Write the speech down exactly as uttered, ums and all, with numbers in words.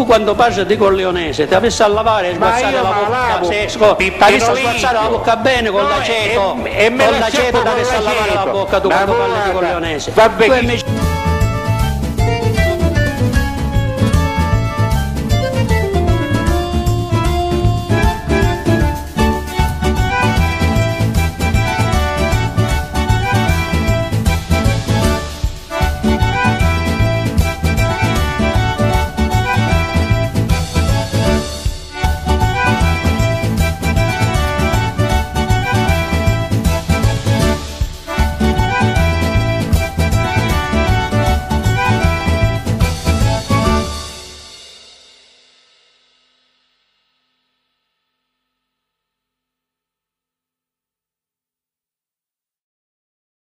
quando parli di Corleonese ti avessi a lavare e sguazzare la bocca, se sco- ti avessi a sguazzare la bocca bene con l'aceto, e me con la l'aceto ti avessi a lavare la bocca tu quando parli di Corleonese. Va bene.